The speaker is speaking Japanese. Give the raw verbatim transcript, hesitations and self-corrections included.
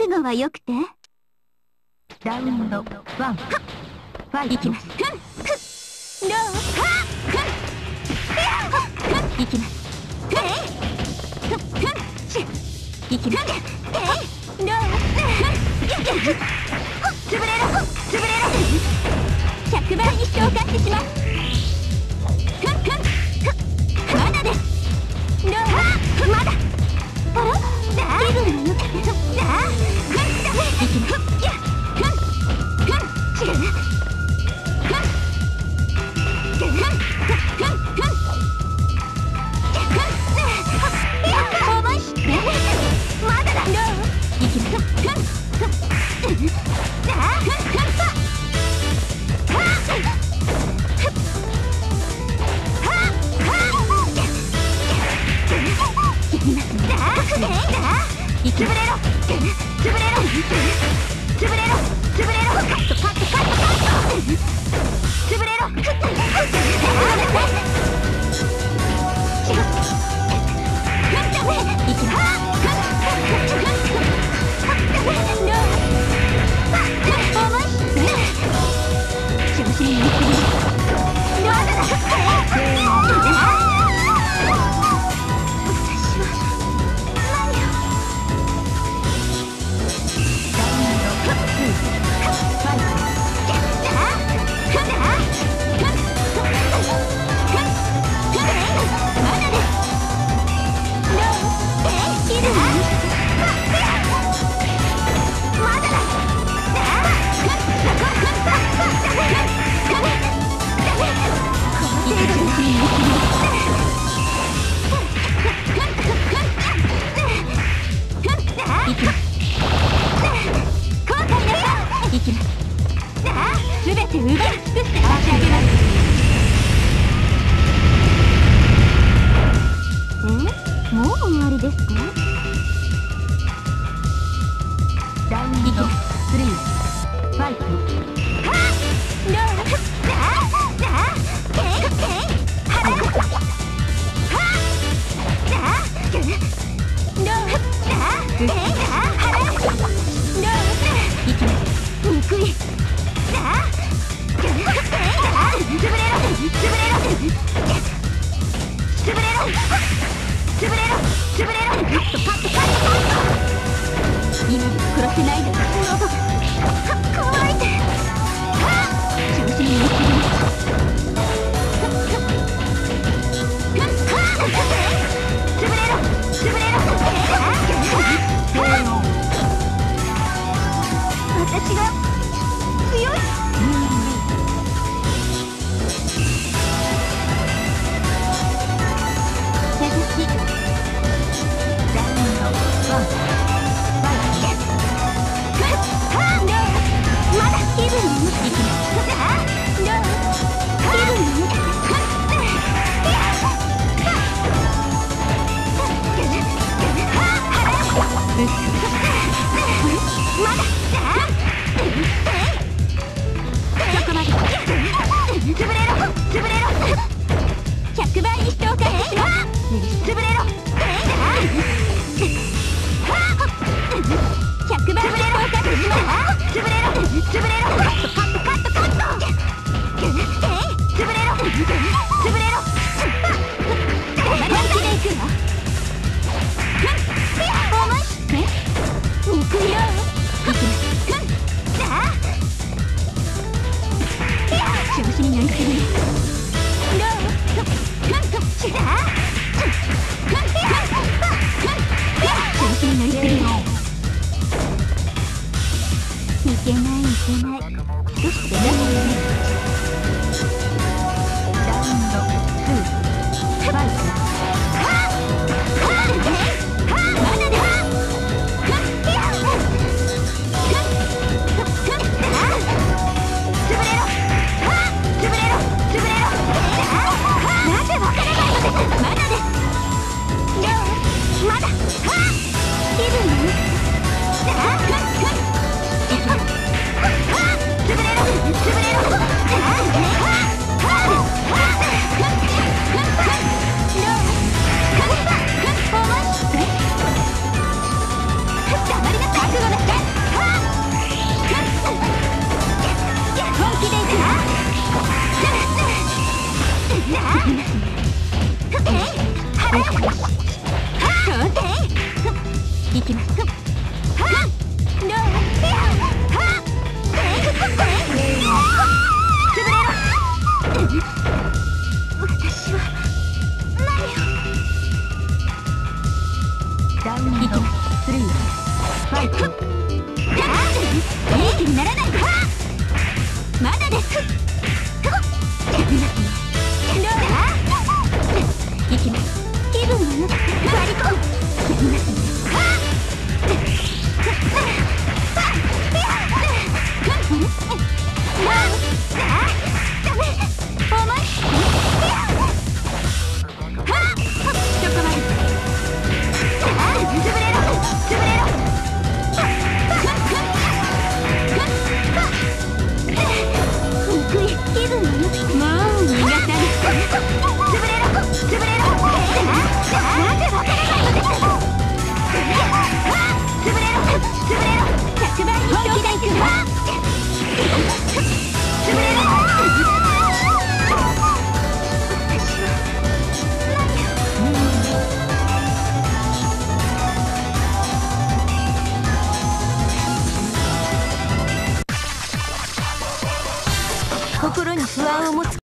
覚悟はよくて。 ラウンドワン。ファイト。 いきます。ふんふん。どう？はっふん。ふん。いきます。ふん。ふん。ふん。し。いきます。えい。どう？ふん。つぶれろ。つぶれろ。ひゃくばいに消化してしまう。ふんふん。まだです。どう？まだ。あら？気分が良くて。さあ。ふん。いきます。つぶれろ。つぶれろ。つぶれろ。つぶれろ。カットカットカットカット。つぶれろ。いきます。調子に乗ってる。すべて奪い尽くして差し上げます。え？もう終わりですか？ ラウンドスリー。ファイト。 はっ！どう？さあさあけいけいはらはっ！さあどう？さあえいさあはらどう？いきます。憎い。さあつぶれろ。つぶれろ。つぶれろ。つぶれろ。つぶれろ。カットカットカットカット。今も殺せないの。喉が乾いて。はっ！調子に乗ってる。つぶれろ。つぶれろ。私が強い。ひゃくばいに消化してしまう。つぶれろ。ひゃくばいに消化してしまう。つぶれろ。つぶれろ。カットカットカットカット。つぶれろ。つぶれろ。本気でいくわ。思い切って肉色。さあ調子に乗りすぎる。いけないいけない。少しでもね。 ラウンドツー。ファイト。 つぶれろ。 いきます。どう？私は何を？ ラウンドスリー、ファイト。 いい気にならないか。まだです。いきます。気分を抜け割り込む。やりますね。心に不安を持つ